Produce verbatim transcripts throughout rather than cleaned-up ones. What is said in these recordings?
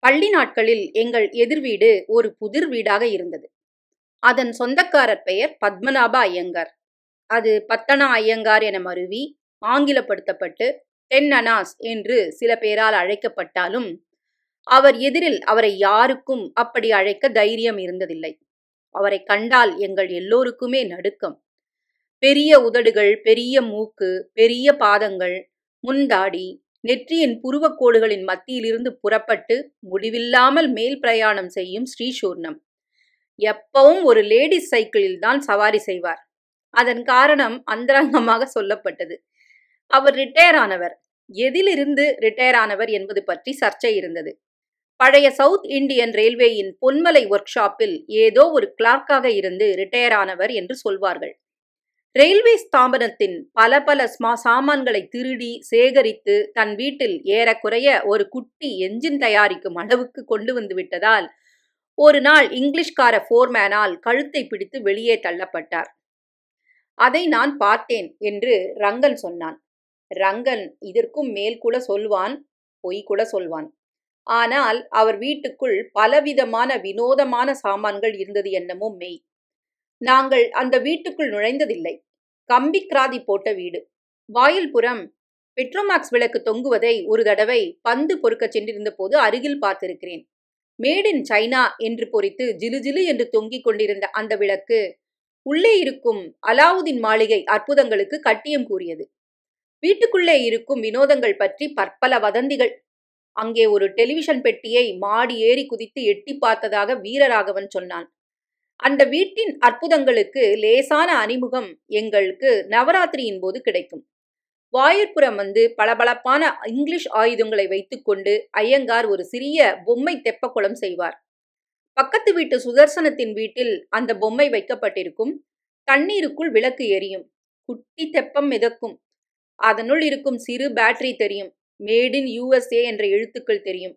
பள்ளி நாட்களில் எங்கள் எதிர் வீடு ஒரு புதிர் வீடாக இருந்தது. அதன் சொந்தக்காரர் பெயர் பத்மநாப ஐயங்கார். அது பத்தனா ஐயங்கார் என மருவி ஆங்கிலப்படுத்தப்பட்டு டென் அனாஸ் என்று சில பேரால் அழைக்கப்பட்டாலும் அவர் எதிரில் அவரை யாருக்கும் அப்படி அழைக்க தைரியம் இருந்ததில்லை. அவரை கண்டால் எங்கள் எல்லோருக்குமே நடுக்கம். பெரிய உதடுகள், பெரிய மூக்கு, பெரிய பாதங்கள், முந்தாடி, நெற்றியின் புருவக்கோடுகளின் மத்தியிலிருந்து புறப்பட்டு முடிவில்லாமல் மேல் பிரயாணம் செய்யும் ஸ்ரீசூர்ணம். எப்பவும் ஒரு லேடிஸ் சைக்கிளில் தான் சவாரி செய்வார். அதன் காரணம் அந்தரங்கமாக சொல்லப்பட்டது. அவர் ரிட்டையர் ஆனவர். எதிலிருந்து ரிட்டையர் ஆனவர் என்பது பற்றி சர்ச்சை இருந்தது. பழைய சவுத் இந்தியன் ரயில்வேயின் பொன்மலை ஒர்க் ஷாப்பில் ஏதோ ஒரு கிளார்க்காக இருந்து ரிட்டையர் ஆனவர் என்று சொல்வார்கள். ரயில்வே ஸ்தாபனத்தின் பல பல சாமான்களை திருடி சேகரித்து தன் வீட்டில் ஏறக்குறைய ஒரு குட்டி என்ஜின் தயாரிக்கும் அளவுக்கு கொண்டு வந்து விட்டதால் ஒரு நாள் இங்கிலீஷ்கார போர்மேனால் கழுத்தை பிடித்து வெளியே தள்ளப்பட்டார். அதை நான் பார்த்தேன் என்று ரங்கன் சொன்னான். ரங்கன் இதற்கும் மேல் கூட சொல்வான், பொய் கூட சொல்வான். ஆனால் அவர் வீட்டுக்குள் பலவிதமான வினோதமான சாமான்கள் இருந்தது என்னமோ மெய். நாங்கள் அந்த வீட்டுக்குள் நுழைந்ததில்லை. கம்பி கிராதி போட்ட வீடு. வாயில் புறம் பெட்ரோமாக்ஸ் விளக்கு தொங்குவதை ஒரு தடவை பந்து பொறுக்க சென்றிருந்த போது அருகில் பார்த்திருக்கிறேன். மேட் இன் சைனா என்று பொறித்து ஜிலு ஜிலு என்று தொங்கிக் கொண்டிருந்த அந்த விளக்கு உள்ளே இருக்கும் அலாவுதீன் மாளிகை அற்புதங்களுக்கு கட்டியம் கூறியது. வீட்டுக்குள்ளே இருக்கும் வினோதங்கள் பற்றி பற்பல வதந்திகள். அங்கே ஒரு டெலிவிஷன் பெட்டியை மாடி ஏறி குதித்து எட்டி பார்த்ததாக வீரராகவன் சொன்னான். அந்த வீட்டின் அற்புதங்களுக்கு லேசான அறிமுகம் எங்களுக்கு நவராத்திரியின் போது கிடைக்கும். வாயிற்புறம் வந்து பளபளப்பான இங்கிலீஷ் ஆயுதங்களை வைத்துக்கொண்டு ஐயங்கார் ஒரு சிறிய பொம்மை தெப்பக்குளம் செய்வார். பக்கத்து வீட்டு சுதர்சனத்தின் வீட்டில் அந்த பொம்மை வைக்கப்பட்டிருக்கும். தண்ணீருக்குள் விளக்கு எரியும். குட்டி தெப்பம் மிதக்கும். அதனுள் இருக்கும் சிறு பேட்டரி தெரியும். மேட் இன் யூஎஸ்ஏ என்ற எழுத்துக்கள் தெரியும்.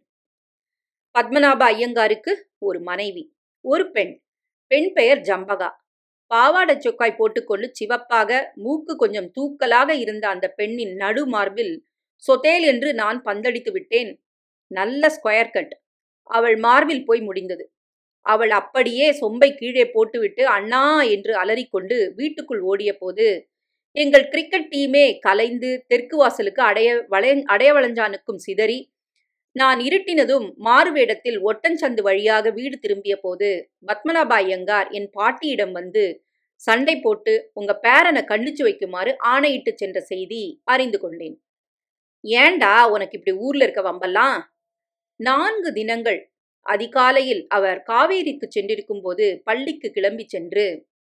பத்மநாப ஐயங்காருக்கு ஒரு மனைவி, ஒரு பெண். பெண் பெயர் ஜம்பகா. பாவாடை சொக்காய் போட்டுக்கொண்டு சிவப்பாக மூக்கு கொஞ்சம் தூக்கலாக இருந்த அந்த பெண்ணின் நடு மார்பில் சொதேல் என்று நான் பந்தடித்து விட்டேன். நல்ல ஸ்கொயர் கட். அவள் மார்பில் போய் முடிந்தது. அவள் அப்படியே சொம்பை கீழே போட்டுவிட்டு அண்ணா என்று அலறிக்கொண்டு வீட்டுக்குள் ஓடிய போது எங்கள் கிரிக்கெட் டீமே கலைந்து தெற்கு வாசலுக்கு அடைய வளை அடையவளஞ்சானுக்கும் சிதறி நான் இருட்டினதும் மாறுவேடத்தில் ஒட்டன்சந்து வழியாக வீடு திரும்பிய போது பத்மநாப ஐயங்கார் என் பாட்டியிடம் வந்து சண்டை போட்டு உங்க பேரனை கண்டிச்சு வைக்குமாறு ஆணையிட்டு சென்ற செய்தி அறிந்து கொண்டேன். ஏண்டா உனக்கு இப்படி ஊர்ல இருக்க வம்பெல்லாம்? நான்கு தினங்கள் அதிகாலையில் அவர் காவேரிக்கு சென்றிருக்கும் போது பள்ளிக்கு கிளம்பி சென்று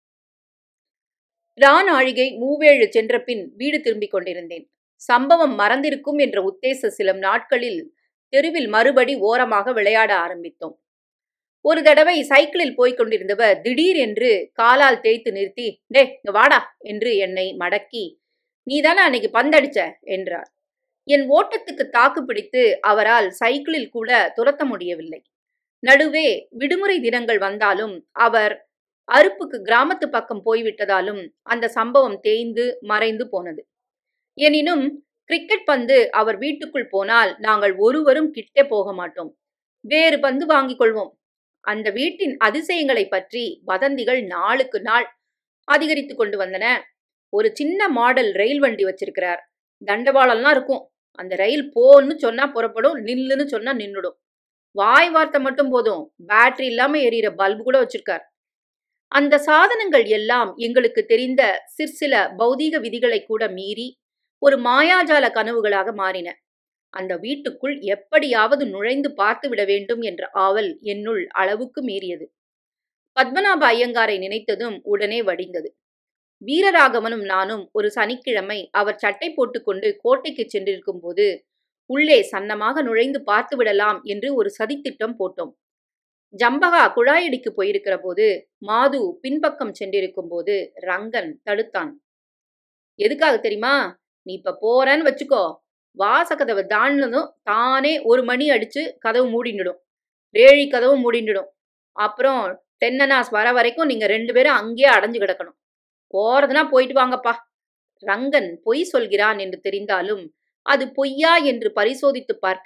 ராநாழிகை மூவேழு சென்ற பின் வீடு திரும்பிக் கொண்டிருந்தேன். சம்பவம் மறந்திருக்கும் என்ற உத்தேச சில நாட்களில் தெருவில் மறுபடி ஓரமாக விளையாட ஆரம்பித்தோம். ஒரு தடவை சைக்கிளில் போய்க் கொண்டிருந்தவர் திடீர் என்று காலால் தேய்த்து நிறுத்தி, டே இங்க வாடா என்று என்னை மடக்கி, நீதானே அன்னைக்கு பந்தடிச்ச என்றார். என் ஓட்டத்துக்கு தாக்கு பிடித்து அவரால் சைக்கிளில் கூட துரத்த முடியவில்லை. நடுவே விடுமுறை தினங்கள் வந்தாலும் அவர் அறுப்புக்கு கிராமத்து பக்கம் போய்விட்டதாலும் அந்த சம்பவம் தேய்ந்து மறைந்து போனது. எனினும் கிரிக்கெட் பந்து அவர் வீட்டுக்குள் போனால் நாங்கள் ஒருவரும் கிட்டே போக மாட்டோம். வேறு பந்து வாங்கிக் கொள்வோம். அந்த வீட்டின் அதிசயங்களை பற்றி வதந்திகள் நாளுக்கு நாள் அதிகரித்து கொண்டு வந்தன. ஒரு சின்ன மாடல் ரயில் வண்டி வச்சிருக்கிறார். தண்டவாளம்லாம் இருக்கும். அந்த ரயில் போன்னு சொன்னா புறப்படும், நில்லுன்னு சொன்னா நின்னுடும். வாய் வார்த்தை மட்டும் போதும். பேட்டரி இல்லாம எரியிற பல்பு கூட வச்சிருக்கார். அந்த சாதனங்கள் எல்லாம் எங்களுக்கு தெரிந்த சிற்சில பௌதீக விதிகளை கூட மீறி ஒரு மாயாஜால கனவுகளாக மாறின. அந்த வீட்டுக்குள் எப்படியாவது நுழைந்து பார்த்து விட வேண்டும் என்ற ஆவல் என்னுள் அளவுக்கு மீறியது. பத்மநாப ஐயங்காரை நினைத்ததும் உடனே வடிந்தது. வீரராகவனும் நானும் ஒரு சனிக்கிழமை அவர் சட்டை போட்டுக்கொண்டு கோட்டைக்கு சென்றிருக்கும் போது உள்ளே சன்னமாக நுழைந்து பார்த்து விடலாம் என்று ஒரு சதித்திட்டம் போட்டோம். ஜம்பகா குழாயடிக்கு போயிருக்கிற போது மாது பின்பக்கம் சென்றிருக்கும் போது ரங்கன் தடுத்தான். எதுக்காக தெரியுமா? நீ இப்ப போறன்னு வச்சுக்கோ, வாசக்கதவை தாண்டினதும் தானே ஒரு மணி அடிச்சு கதவு மூடிண்டுடும். ரேழி கதவு மூடிண்டுடும். அப்புறம் தென்னனாஸ் வர வரைக்கும் நீங்க ரெண்டு பேரும் அங்கேயே அடைஞ்சு கிடக்கணும். போறதுனா போயிட்டு வாங்கப்பா. ரங்கன் பொய் சொல்கிறான் என்று தெரிந்தாலும் அது பொய்யா என்று பரிசோதித்து பார்க்க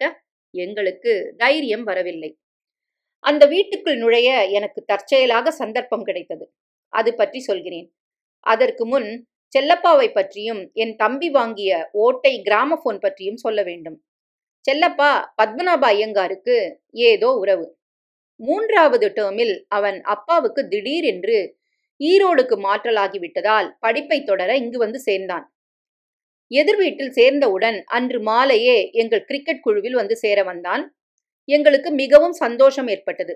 எங்களுக்கு தைரியம் வரவில்லை. அந்த வீட்டுக்குள் நுழைய எனக்கு தற்செயலாக சந்தர்ப்பம் கிடைத்தது. அது பற்றி சொல்கிறேன். அதற்கு முன் செல்லப்பாவை பற்றியும் என் தம்பி வாங்கிய ஓட்டை கிராமபோன் பற்றியும் சொல்ல வேண்டும். செல்லப்பா பத்மநாப ஐயங்காருக்கு ஏதோ உறவு. மூன்றாவது டேர்மில் அவன் அப்பாவுக்கு திடீரென்று ஈரோடுக்கு மாற்றலாகிவிட்டதால் படிப்பை தொடர இங்கு வந்து சேர்ந்தான். எதிர் வீட்டில் சேர்ந்தவுடன் அன்று மாலையே எங்கள் கிரிக்கெட் குழுவில் வந்து சேர வந்தான். எங்களுக்கு மிகவும் சந்தோஷம் ஏற்பட்டது.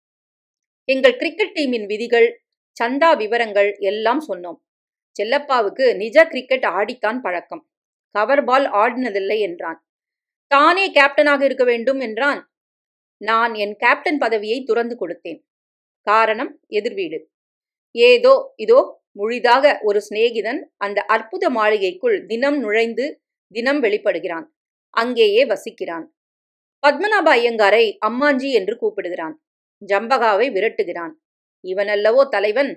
எங்கள் கிரிக்கெட் டீமின் விதிகள், சந்தா விவரங்கள் எல்லாம் சொன்னோம். செல்லப்பாவுக்கு நிஜ கிரிக்கெட் ஆடித்தான் பழக்கம். கவர் பால் ஆடினதில்லை என்றான். தானே கேப்டனாக இருக்க வேண்டும் என்றான். நான் என் கேப்டன் பதவியை துறந்து கொடுத்தேன். காரணம் எதிர்வீடு. ஏதோ இதோ முழிதாக ஒரு சிநேகிதன் அந்த அற்புத மாளிகைக்குள் தினம் நுழைந்து தினம் வெளிப்படுகிறான். அங்கேயே வசிக்கிறான். பத்மநாப ஐயங்காரை அம்மாஞ்சி என்று கூப்பிடுகிறான். ஜம்பகாவை விரட்டுகிறான். இவனல்லவோ தலைவன்.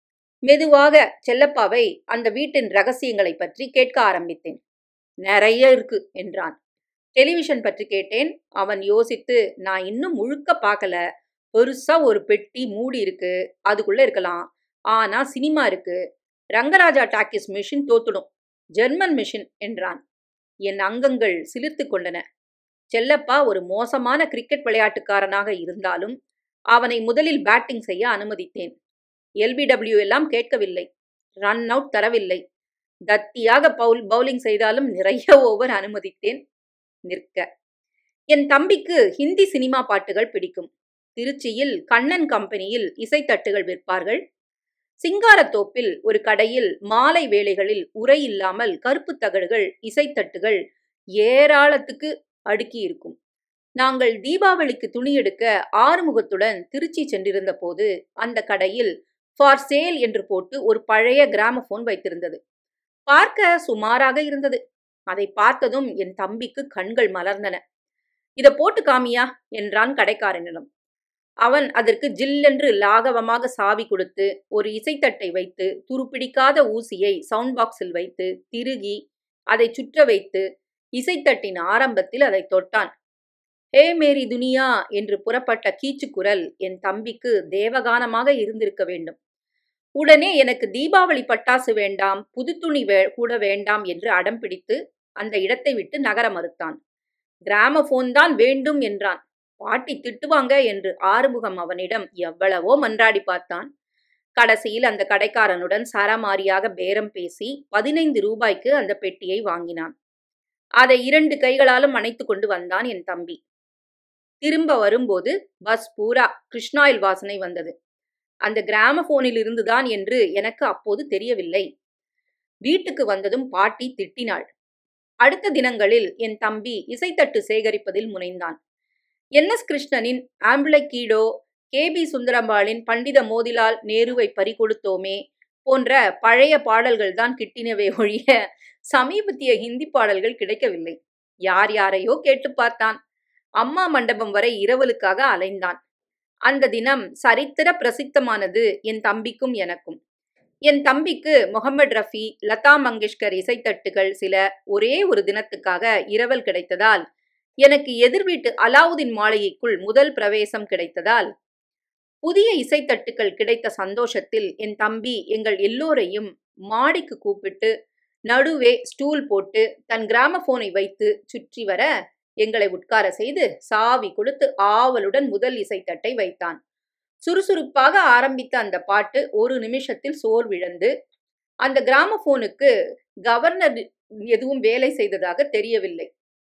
மெதுவாக செல்லப்பாவை அந்த வீட்டின் ரகசியங்களை பற்றி கேட்க ஆரம்பித்தேன். நிறைய இருக்கு என்றான். டெலிவிஷன் பற்றி கேட்டேன். அவன் யோசித்து, நான் இன்னும் முழுக்க பார்க்கல. பெருசா ஒரு பெட்டி மூடி இருக்கு, அதுக்குள்ள இருக்கலாம். ஆனா சினிமா இருக்கு. ரங்கராஜா டாக்கிஸ் மிஷின் தோத்துடும். ஜெர்மன் மிஷின் என்றான். என் அங்கங்கள் சிலிர்த்து கொண்டன. செல்லப்பா ஒரு மோசமான கிரிக்கெட் விளையாட்டுக்காரனாக இருந்தாலும் அவனை முதலில் பேட்டிங் செய்ய அனுமதித்தேன். எல்பிடபிள்யூ எல்லாம் கேட்கவில்லை. ரன் அவுட் தரவில்லை. தத்தியாக பவுல் பவுலிங் செய்தாலும் நிறைய ஓவர் அனுமதித்தேன். நிற்க. என் தம்பிக்கு ஹிந்தி சினிமா பாட்டுகள் பிடிக்கும். திருச்சியில் கண்ணன் கம்பெனியில் இசைத்தட்டுகள் விற்பார்கள். சிங்காரத்தோப்பில் ஒரு கடையில் மாலை வேளைகளில் உரை இல்லாமல் கருப்பு தகடுகள், இசைத்தட்டுகள் ஏராளத்துக்கு அடுக்கி இருக்கும். நாங்கள் தீபாவளிக்கு துணி எடுக்க ஆறுமுகத்துடன் திருச்சி சென்றிருந்த போது அந்த கடையில் ஃபார் சேல் என்று போட்டு ஒரு பழைய கிராமபோன் வைத்திருந்தது. பார்க்க சுமாராக இருந்தது. அதை பார்த்ததும் என் தம்பிக்கு கண்கள் மலர்ந்தன. இத போட்டு காமியா என்றான் கடைக்காரனிடம். அவன் அதற்கு ஜில்லென்று லாகவமாக சாவி கொடுத்து ஒரு இசைத்தட்டை வைத்து துருப்பிடிக்காத ஊசியை சவுண்ட் பாக்ஸில் வைத்து திருகி அதை சுற்ற வைத்து இசைத்தட்டின் ஆரம்பத்தில் அதை தொட்டான். ஹே மேரி துனியா என்று புறப்பட்ட கீச்சு குரல் என் தம்பிக்கு தேவகானமாக இருந்திருக்க வேண்டும். உடனே எனக்கு தீபாவளி பட்டாசு வேண்டாம், புது துணி வே கூட வேண்டாம் என்று அடம் பிடித்து அந்த இடத்தை விட்டு நகர மறுத்தான். கிராமபோன் தான் வேண்டும் என்றான். பாட்டி திட்டுவாங்க என்று ஆறுமுகம் அவனிடம் எவ்வளவோ மன்றாடி பார்த்தான். கடைசியில் அந்த கடைக்காரனுடன் சரமாரியாக பேரம் பேசி பதினைந்து ரூபாய்க்கு அந்த பெட்டியை வாங்கினான். அதை இரண்டு கைகளாலும் அணைத்து கொண்டு வந்தான் என் தம்பி. திரும்ப வரும்போது பஸ் பூரா கிருஷ்ணாயில் வாசனை வந்தது. அந்த கிராமபோனில் இருந்துதான் என்று எனக்கு அப்போது தெரியவில்லை. வீட்டுக்கு வந்ததும் பாட்டி திட்டினாள். அடுத்த தினங்களில் என் தம்பி இசைத்தட்டு சேகரிப்பதில் முனைந்தான். என் எஸ் கிருஷ்ணனின் ஆம்புலக்கீடோ, கே பி சுந்தரம்பாளின் பண்டித மோதிலால் நேருவை பறிகொடுத்தோமே போன்ற பழைய பாடல்கள் தான் கிட்டினவே ஒழிய சமீபத்திய ஹிந்தி பாடல்கள் கிடைக்கவில்லை. யார் யாரையோ கேட்டு பார்த்தான். அம்மா மண்டபம் வரை இரவலுக்காக அலைந்தான். அந்த தினம் சரித்திர பிரசித்தமானது என் தம்பிக்கும் எனக்கும். என் தம்பிக்கு முகமது ரஃபி, லதா மங்கேஷ்கர் இசைத்தட்டுகள் சில ஒரே ஒரு தினத்துக்காக இரவல் கிடைத்ததால், எனக்கு எதிர் வீட்டு அலாவுதீன் மாளிகைக்குள் முதல் பிரவேசம் கிடைத்ததால், புதிய இசைத்தட்டுகள் கிடைத்த சந்தோஷத்தில் என் தம்பி எங்கள் எல்லோரையும் மாடிக்கு கூப்பிட்டு நடுவே ஸ்டூல் போட்டு தன் கிராமபோனை வைத்து சுற்றி வர எங்களை உட்கார செய்து சாவி கொடுத்து ஆவலுடன் முதல் இசைத்தட்டை வைத்தான். சுறுசுறுப்பாக ஆரம்பித்த அந்த பாட்டு ஒரு நிமிஷத்தில் சோர்விழந்து, அந்த கிராமபோனுக்கு கவர்னர் எதுவும் வேலை செய்ததாக தெரியவில்லை.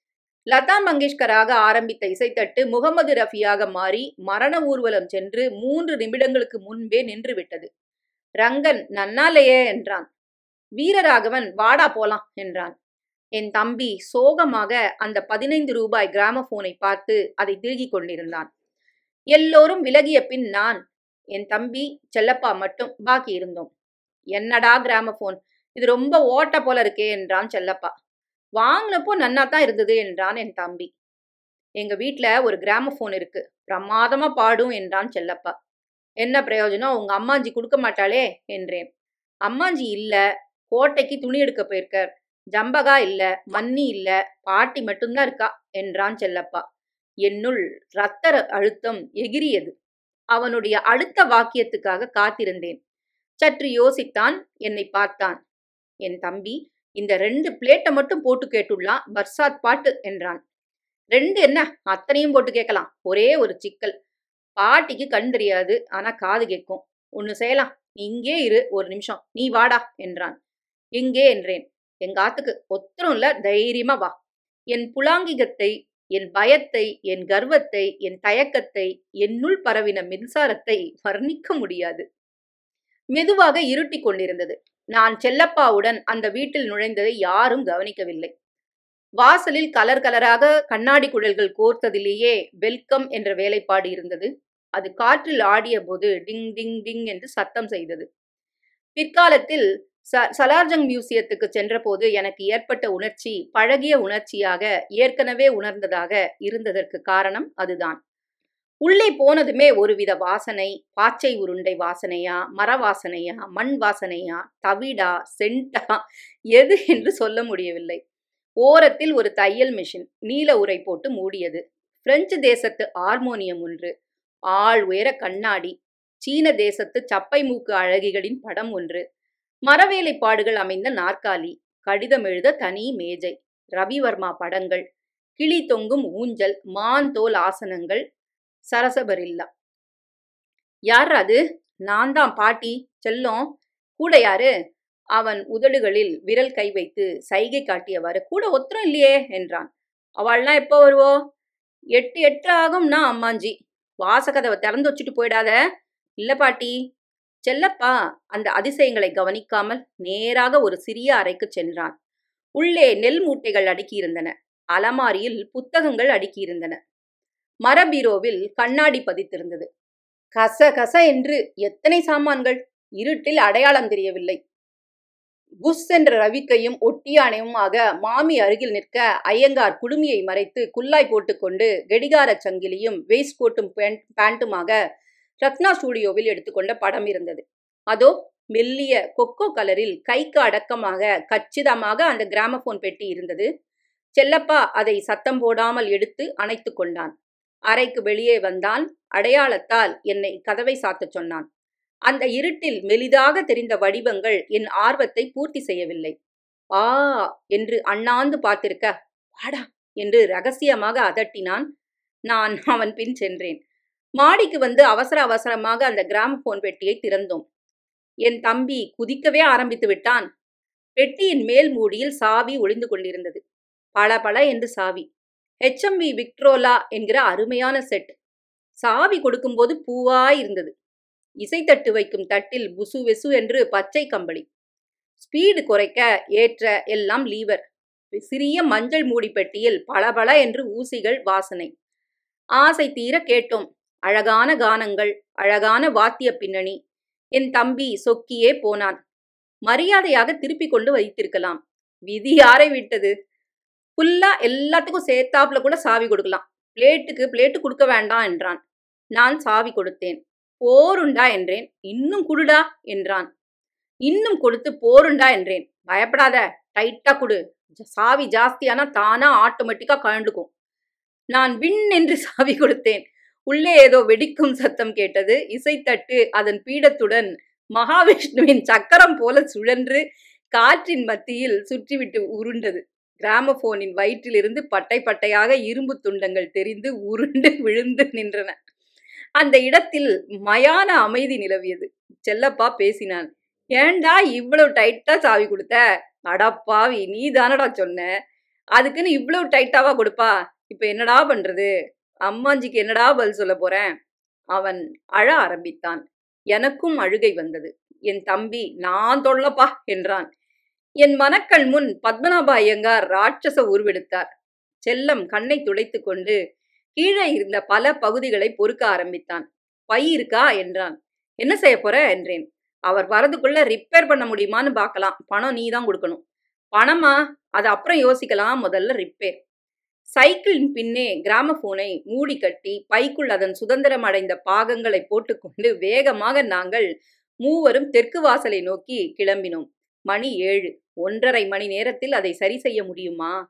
லதா மங்கேஷ்கராக ஆரம்பித்த இசைத்தட்டு முகமது ரஃபியாக மாறி மரண ஊர்வலம் சென்று மூன்று நிமிடங்களுக்கு முன்பே நின்று விட்டது. ரங்கன் நன்னாலையே என்றான். வீரராகவன் வாடா போலாம் என்றான். என் தம்பி சோகமாக அந்த பதினைந்து ரூபாய் கிராமபோனை பார்த்து அதை திருகிக் கொண்டிருந்தான். எல்லோரும் விலகிய பின் நான், என் தம்பி, செல்லப்பா மட்டும் பாக்கி இருந்தோம். என்னடா கிராமபோன், இது ரொம்ப ஓட்ட போல இருக்கே என்றான் செல்லப்பா. வாங்கினப்போ நன்னாதான் இருந்தது என்றான் என் தம்பி. எங்க வீட்டுல ஒரு கிராமபோன் இருக்கு, பிரமாதமா பாடும் என்றான் செல்லப்பா. என்ன பிரயோஜனம், உங்க அம்மாஞ்சி கொடுக்க மாட்டாளே என்றேன். அம்மாஞ்சி இல்ல, கோட்டைக்கு துணி எடுக்க போயிருக்க. ஜம்பகா இல்ல, மன்னி இல்ல, பாட்டி மட்டும்தான் இருக்கா என்றான் செல்லப்பா. என்னுள் இரத்த அழுத்தம் எகிரியது. அவனுடைய அடுத்த வாக்கியத்துக்காக காத்திருந்தேன். சற்று யோசித்தான், என்னை பார்த்தான். என் தம்பி இந்த ரெண்டு பிளேட்டை மட்டும் போட்டு கேட்டுள்ளான், பர்சாத் பாட்டு என்றான். ரெண்டு என்ன, அத்தனையும் போட்டு கேட்கலாம். ஒரே ஒரு சிக்கல், பாட்டிக்கு கண் தெரியாது, ஆனா காது கேட்கும். ஒன்னு செய்யலாம், நீ இங்கே இரு, ஒரு நிமிஷம், நீ வாடா என்றான். எங்கே என்றேன். எங்க ஆத்துக்கு. ஒத்தரும் இல்ல, தைரியமா வா. என் புலாங்கிகத்தை, என் பயத்தை, என் கர்வத்தை, என் தயக்கத்தை, என்னுள் பரவின மின்சாரத்தை வர்ணிக்க முடியாது. மெதுவாக இருட்டி கொண்டிருந்தது. நான் செல்லப்பாவுடன் அந்த வீட்டில் நுழைந்ததை யாரும் கவனிக்கவில்லை. வாசலில் கலர் கலராக கண்ணாடி குழல்கள் கோர்த்ததிலேயே வெல்கம் என்ற வேலைப்பாடு இருந்தது. அது காற்றில் ஆடிய போது டிங் டிங் டிங் என்று சத்தம் செய்தது. பிற்காலத்தில் ச சலார்ஜங் மியூசியத்துக்கு சென்றபோது எனக்கு ஏற்பட்ட உணர்ச்சி பழகிய உணர்ச்சியாக ஏற்கனவே உணர்ந்ததாக இருந்ததற்கு காரணம் அதுதான். உள்ளே போனதுமே ஒருவித வாசனை, பாச்சை உருண்டை வாசனையா, மர வாசனையா, மண் வாசனையா, தவிடா, சென்டா, எது என்று சொல்ல முடியவில்லை. ஓரத்தில் ஒரு தையல் மிஷின் நீல உரை போட்டு மூடியது. பிரெஞ்சு தேசத்து ஹார்மோனியம் ஒன்று, ஆள் உயர கண்ணாடி, சீன தேசத்து சப்பை மூக்கு அழகிகளின் படம் ஒன்று, மரவேலைப்பாடுகள் அமைந்த நாற்காலி, கடிதம் எழுத தனி மேஜை, ரவிவர்மா படங்கள், கிளி தொங்கும் ஊஞ்சல், மான் தோல் ஆசனங்கள், சரசபரில்லா. யார் அது? நான் தான் பாட்டி, செல்லம். கூட யாரு? அவன் உதடுகளில் விரல் கை வைத்து சைகை காட்டியவாறு, கூட ஒத்தரும் இல்லையே என்றான். அவள்லாம் எப்போ வருவோ? எட்டு எட்டு ஆகும்னா அம்மாஞ்சி. வாசக்கதவை திறந்து வச்சுட்டு போயிடாத. இல்ல பாட்டி. செல்லப்பா அந்த அதிசயங்களை கவனிக்காமல் நேராக ஒரு சிறிய அறைக்கு சென்றான். உள்ளே நெல் மூட்டைகள் அடுக்கியிருந்தன. அலமாரியில் புத்தகங்கள் அடுக்கியிருந்தன. மரபீரோவில் கண்ணாடி பதித்திருந்தது. கச கச என்று எத்தனை சாமான்கள்! இருட்டில் அடையாளம் தெரியவில்லை. புஷ் என்ற ரவிக்கையும் ஒட்டியானையுமாக மாமி அருகில் நிற்க ஐயங்கார் குடுமியை மறைத்து குல்லாய் போட்டுக்கொண்டு கெடிகார சங்கிலியும் வேஸ்ட் கோட்டும் பேண்ட்டுமாக ரத்னா ஸ்டூடியோவில் எடுத்துக்கொண்ட படம் இருந்தது. அதோ மெல்லிய கொக்கோ கலரில் கைக்கு அடக்கமாக கச்சிதமாக அந்த கிராமபோன் பெட்டி இருந்தது. செல்லப்பா அதை சத்தம் போடாமல் எடுத்து அணைத்து கொண்டான். அறைக்கு வெளியே வந்தான். அடையாளத்தால் என்னை கதவை சாத்தச் சொன்னான். அந்த இருட்டில் மெலிதாக தெரிந்த வடிவங்கள் என் ஆர்வத்தை பூர்த்தி செய்யவில்லை. ஆ என்று அண்ணாந்து பார்த்திருக்க, வாடா என்று ரகசியமாக அதட்டினான். நான் அவன் பின் சென்றேன். மாடிக்கு வந்து அவசர அவசரமாக அந்த கிராமபோன் பெட்டியை திறந்தோம். என் தம்பி குதிக்கவே ஆரம்பித்து விட்டான். பெட்டியின் மேல் மூடியில் சாவி ஒளிந்து கொண்டிருந்தது. பல பல என்று சாவி. ஹெச்எம்வி விக்ட்ரோலா என்கிற அருமையான செட். சாவி கொடுக்கும்போது பூவாய் இருந்தது. இசைத்தட்டு வைக்கும் தட்டில் புசு வெசு என்று பச்சை கம்பளி. ஸ்பீடு குறைக்க ஏற்ற எல்லாம் லீவர். சிறிய மஞ்சள் மூடி பெட்டியில் பளபள என்று ஊசிகள் வாசனை. ஆசை தீர கேட்டோம். அழகான கானங்கள், அழகான வாத்திய பின்னணி. என் தம்பி சொக்கியே போனான். மரியாதையாக திருப்பி கொண்டு வைத்திருக்கலாம். விதி யாரை விட்டது? புல்லா எல்லாத்துக்கும் சேர்த்தாப்புல கூட சாவி கொடுக்கலாம். பிளேட்டுக்கு பிளேட்டு கொடுக்க வேண்டாம் என்றான். நான் சாவி கொடுத்தேன். போருண்டா என்றேன். இன்னும் குடுடா என்றான். இன்னும் கொடுத்து போருண்டா என்றேன். பயப்படாத, டைட்டா குடு. சாவி ஜாஸ்தியானா தானா ஆட்டோமேட்டிக்கா கழண்டுக்கும். நான் விண் என்று சாவி கொடுத்தேன். உள்ளே ஏதோ வெடிக்கும் சத்தம் கேட்டது. இசைத்தட்டு அதன் பீடத்துடன் மகாவிஷ்ணுவின் சக்கரம் போல சுழன்று காற்றின் மத்தியில் சுற்றிவிட்டு உருண்டது. கிராமபோனின் வயிற்றிலிருந்து பட்டை பட்டையாக இரும்பு துண்டங்கள் தெரிந்து உருண்டு விழுந்து நின்றன. அந்த இடத்தில் மயான அமைதி நிலவியது. செல்லப்பா பேசினான். ஏண்டா இவ்வளவு டைட்டா சாவி கொடுத்த? அடப்பாவி, நீ தானடா சொன்ன. அதுக்குன்னு இவ்வளவு டைட்டாவா கொடுப்பா? இப்ப என்னடா பண்றது? அம்மாஞ்சிக்கு என்னடா பதில் சொல்ல போறேன்? அவன் அழ ஆரம்பித்தான். எனக்கும் அழுகை வந்தது. என் தம்பி நான் தொல்லப்பா என்றான். என் மனக்கண் முன் பத்மநாப ஐயங்கார் ராட்சச உருவெடுத்தார். செல்லம் கண்ணை துடைத்து கொண்டு கீழே இருந்த பல பகுதிகளை பொறுக்க ஆரம்பித்தான். பை இருக்கா என்றான். என்ன செய்ய போற என்றேன். அவர் வரதுக்குள்ள ரிப்பேர் பண்ண முடியுமான்னு பார்க்கலாம். பணம் நீ தான் கொடுக்கணும். பணமா? அது அப்புறம் யோசிக்கலாம், முதல்ல ரிப்பேர். சைக்கிளின் பின்னே கிராமபோனை மூடி கட்டி பைக்குள் அதன் சுதந்திரம் அடைந்த பாகங்களை போட்டுக்கொண்டு வேகமாக நாங்கள் மூவரும் தெற்கு வாசலை நோக்கி கிளம்பினோம். மணி ஏழு. ஒன்றரை மணி நேரத்தில் அதை சரி செய்ய முடியுமா?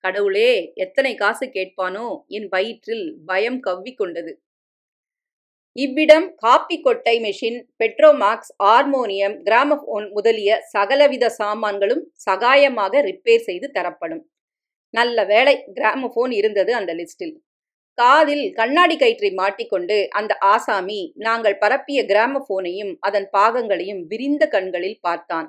கடவுளே, எத்தனை காசு கேட்பானோ? என் வயிற்றில் பயம் கவ்விக்கொண்டது. இவ்விடம் காப்பி கொட்டை மெஷின், பெட்ரோமாக்ஸ், ஹார்மோனியம், கிராமபோன் முதலிய சகலவித சாமான்களும் சகாயமாக ரிப்பேர் செய்து தரப்படும். நல்ல வேளை கிராமபோன் இருந்தது அந்த லிஸ்டில். காதில் கண்ணாடி கயிற்றை மாட்டிக்கொண்டு அந்த ஆசாமி நாங்கள் பரப்பிய கிராமபோனையும் அதன் பாகங்களையும் விரிந்த கண்களில் பார்த்தான்.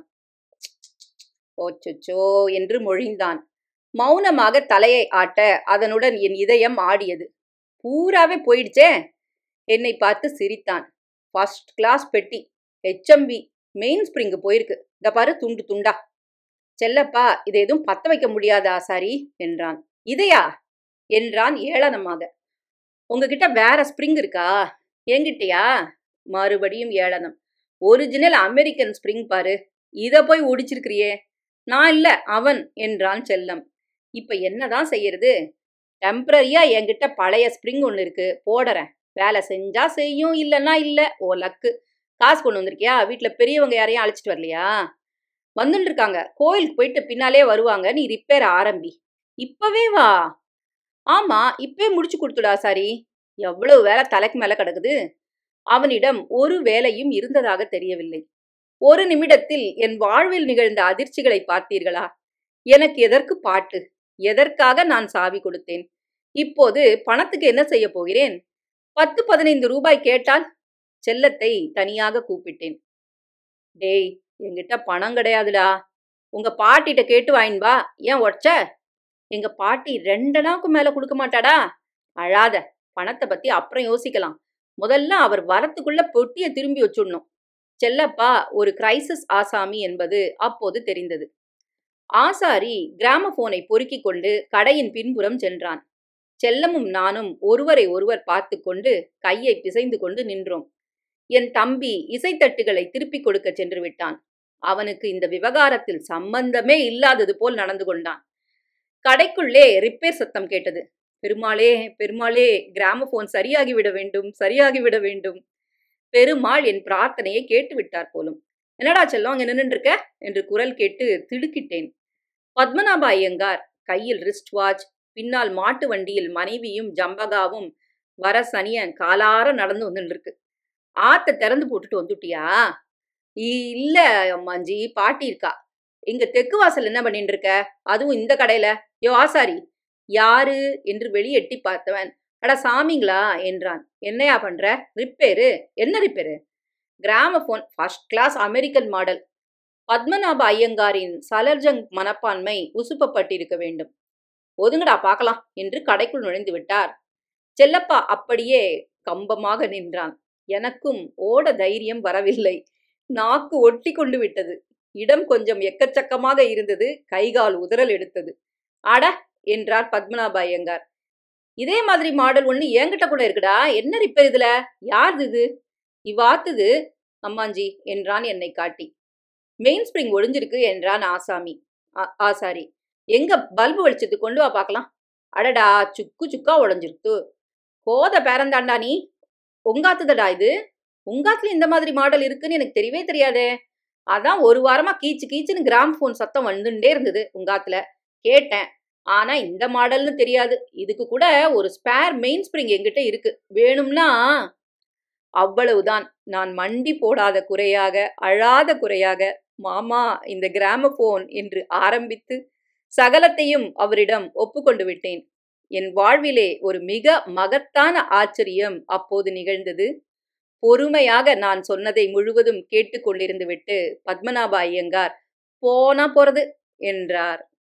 ஓச்சோ என்று மொழிந்தான். மௌனமாக தலையை ஆட்ட அதனுடன் என் இதயம் ஆடியது. பூராவே போயிடுச்சே. என்னை பார்த்து சிரித்தான். ஃபர்ஸ்ட் கிளாஸ் பெட்டி, ஹெச்எம்பி, மெயின் ஸ்பிரிங்கு போயிருக்கு. இந்த பாரு, துண்டு துண்டா. செல்லப்பா, இதை எதுவும் பத்த வைக்க முடியாதா ஆசாரி என்றான். இதையா என்றான் ஏளனமாக. உங்ககிட்ட வேற ஸ்பிரிங் இருக்கா? என்கிட்டயா? மறுபடியும் ஏளனம். ஒரிஜினல் அமெரிக்கன் ஸ்பிரிங் பாரு, இதை போய் ஒடிச்சிருக்கிறியே. நான் இல்ல, அவன் என்றான் செல்லம். இப்ப என்னதான் செய்யறது? டெம்பரரியா என்கிட்ட பழைய ஸ்பிரிங் ஒன்று இருக்கு, போடுறேன். வேலை செஞ்சா செய்யும், இல்லைன்னா இல்ல. ஓ லக்கு. காசு கொண்டு வந்திருக்கியா? வீட்டுல பெரியவங்க யாரையும் அழைச்சிட்டு வரலையா? வந்துட்டு இருக்காங்க. கோயிலுக்கு போயிட்டு பின்னாலே வருவாங்க. நீ ரிப்பேர் ஆரம்பி. இப்பவே வா. ஆமா, இப்பவே முடிச்சு கொடுத்துடா சாரி. எவ்வளவு வேலை தலைக்கு மேல கிடக்குது. அவனிடம் ஒரு வேலையும் இருந்ததாக தெரியவில்லை. ஒரு நிமிடத்தில் என் வாழ்வில் நிகழ்ந்த அதிர்ச்சிகளை பார்த்தீர்களா? எனக்கு எதற்கு பாட்டு? எதற்காக நான் சாவி கொடுத்தேன்? இப்போது பணத்துக்கு என்ன செய்ய போகிறேன்? பத்து பதினைந்து ரூபாய் கேட்டால்? செல்லத்தை தனியாக கூப்பிட்டேன். டேய், என்கிட்ட பணம் கிடையாதுடா. உங்க பாட்டிட்ட கேட்டு வாங்கின்பா. ஏன் ஒச்ச? எங்க பாட்டி ரெண்டனாவுக்கு மேல கொடுக்க மாட்டாடா. அழாத. பணத்தை பத்தி அப்புறம் யோசிக்கலாம். முதல்ல அவர் வரத்துக்குள்ள பொட்டிய திரும்பி வச்சுடணும். செல்லப்பா ஒரு கிரைசிஸ் ஆசாமி என்பது அப்போது தெரிந்தது. ஆசாரி கிராமபோனை பொறுக்கிக் கொண்டு கடையின் பின்புறம் சென்றான். செல்லமும் நானும் ஒருவரை ஒருவர் பார்த்து கொண்டு கையை பிசைந்து கொண்டு நின்றோம். என் தம்பி இசைத்தட்டுகளை திருப்பிக் கொடுக்க சென்று விட்டான். அவனுக்கு இந்த விவகாரத்தில் சம்பந்தமே இல்லாதது போல் நடந்து கொண்டான். கடைக்குள்ளே ரிப்பேர் சத்தம் கேட்டது. பெருமாளே, பெருமாளே, கிராமபோன் சரியாகிவிட வேண்டும், சரியாகிவிட வேண்டும். பெருமாள் என் பிரார்த்தனையை கேட்டு விட்டார் போலும். என்னடா செல்லம், அங்க நின்று இருக்க என்று குரல் கேட்டு திடுக்கிட்டேன். பத்மநாப ஐயங்கார் கையில் ரிஸ்ட் வாட்ச், பின்னால் மாட்டு வண்டியில் மனைவியும் ஜம்பகாவும் வர சனியன் காலார நடந்து வந்துட்டு இருக்கு. ஆத்த திறந்து போட்டுட்டு வந்துட்டியா? இல்ல அம்மாஞ்சி, பாட்டி இருக்கா. இங்க தெற்கு வாசல் என்ன பண்ணிட்டு இருக்க? அதுவும் இந்த கடையில? யோ ஆசாரி, யாரு என்று வெளியெட்டி பார்த்தவன், அட சாமிங்களா என்றான். என்னையா பண்ற? ரிப்பேரு. என்ன repair? Gramophone, first class American model. Padmanabha ஐயங்காரின் சலர்ஜங் மனப்பான்மை உசுப்பப்பட்டிருக்க வேண்டும். ஒதுங்கடா பார்க்கலாம் என்று கடைக்குள் நுழைந்து விட்டார். செல்லப்பா அப்படியே கம்பமாக நின்றான். எனக்கும் ஓட தைரியம் வரவில்லை. நாக்கு ஒட்டி கொண்டு விட்டது. இடம் கொஞ்சம் எக்கச்சக்கமாக இருந்தது. கைகால் உதறல் எடுத்தது. அட என்றார் பத்மநாப ஐயங்கார். இதே மாதிரி மாடல் ஒண்ணு என்கிட்ட கூட இருக்குடா. என்ன ரிப்பேர் இதுல? யாருது இது? இவாத்துது அம்மாஞ்சி என்றான் என்னை காட்டி. மெயின் ஸ்பிரிங் ஒழிஞ்சிருக்கு என்றான் ஆசாமி. ஆசாரி, எங்க பல்பு வெளிச்சத்து கொண்டு வா பார்க்கலாம். அடடா, சுக்கு சுக்கா உடஞ்சிருக்கு. கோத பேரந்தாண்டா நீ. உங்காத்துதடா இது. உங்காத்துல இந்த மாதிரி மாடல் இருக்குன்னு எனக்கு தெரியவே தெரியாதே. அதான் ஒரு வாரமா கீச்சு கீச்சுன்னு கிராமபோன் சத்தம் வந்துட்டே இருந்தது உங்காத்துல. கேட்டேன். ஆனா இந்த மாடல்னு தெரியாது. இதுக்கு கூட ஒரு ஸ்பேர் மெயின் ஸ்பிரிங் என்கிட்ட இருக்கு. வேணும்னா? அவ்வளவுதான். நான் மண்டி போடாத குறையாக, அழாத குறையாக, மாமா இந்த கிராமபோன் என்று ஆரம்பித்து சகலத்தையும் அவரிடம் ஒப்புக்கொண்டு விட்டேன். என் வாழ்விலே ஒரு மிக மகத்தான ஆச்சரியம் அப்போது நிகழ்ந்தது. பொறுமையாக நான் சொன்னதை முழுவதும் கேட்டுக்கொண்டிருந்து விட்டு பத்மநாப ஐயங்கார், போனா போறது என்றார்.